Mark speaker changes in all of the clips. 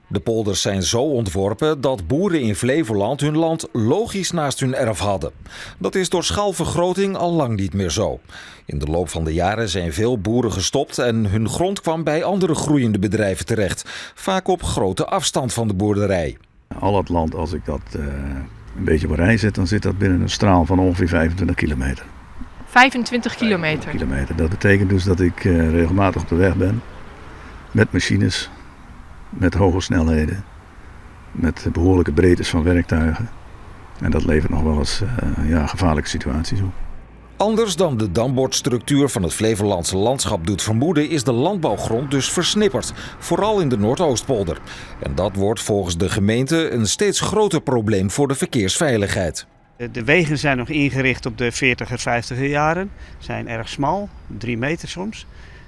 Speaker 1: De polders zijn zo ontworpen dat boeren in Flevoland hun land logisch naast hun erf hadden. Dat is door schaalvergroting al lang niet meer zo. In de loop van de jaren zijn veel boeren gestopt en hun grond kwam bij andere groeiende bedrijven terecht. Vaak op grote afstand van de boerderij.
Speaker 2: Al het land, als ik dat een beetje op een rij zet, dan zit dat binnen een straal van ongeveer 25 kilometer.
Speaker 3: 25 kilometer?
Speaker 2: Dat betekent dus dat ik regelmatig op de weg ben. Met machines, met hoge snelheden, met behoorlijke breedtes van werktuigen. En dat levert nog wel eens gevaarlijke situaties op.
Speaker 1: Anders dan de dambordstructuur van het Flevolandse landschap doet vermoeden, is de landbouwgrond dus versnipperd, vooral in de Noordoostpolder. En dat wordt volgens de gemeente een steeds groter probleem voor de verkeersveiligheid.
Speaker 4: De wegen zijn nog ingericht op de 40er, 50er jaren, zijn erg smal, 3 meter soms.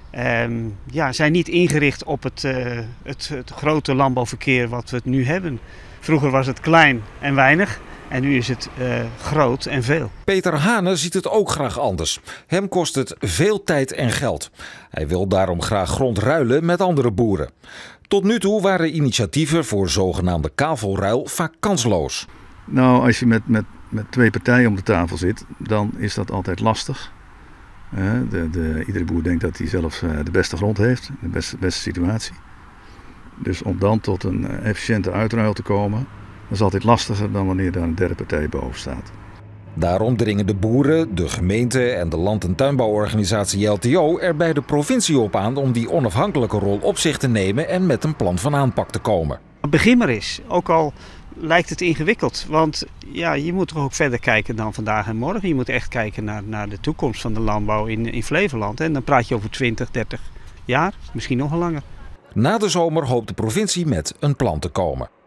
Speaker 4: Zijn niet ingericht op het grote landbouwverkeer wat we nu hebben. Vroeger was het klein en weinig. En nu is het groot en veel.
Speaker 1: Peter Hane ziet het ook graag anders. Hem kost het veel tijd en geld. Hij wil daarom graag grond ruilen met andere boeren. Tot nu toe waren initiatieven voor zogenaamde kavelruil vaak kansloos.
Speaker 2: Nou, als je met 2 partijen om de tafel zit, dan is dat altijd lastig. Iedere boer denkt dat hij zelf de beste grond heeft, de beste situatie. Dus om dan tot een efficiënte uitruil te komen, dat is altijd lastiger dan wanneer daar een derde partij boven staat.
Speaker 1: Daarom dringen de boeren, de gemeente en de land- en tuinbouworganisatie LTO er bij de provincie op aan om die onafhankelijke rol op zich te nemen en met een plan van aanpak te komen.
Speaker 4: Begin maar eens, ook al lijkt het ingewikkeld, want je moet toch ook verder kijken dan vandaag en morgen. Je moet echt kijken naar de toekomst van de landbouw in Flevoland. En dan praat je over 20, 30 jaar, misschien nog langer.
Speaker 1: Na de zomer hoopt de provincie met een plan te komen.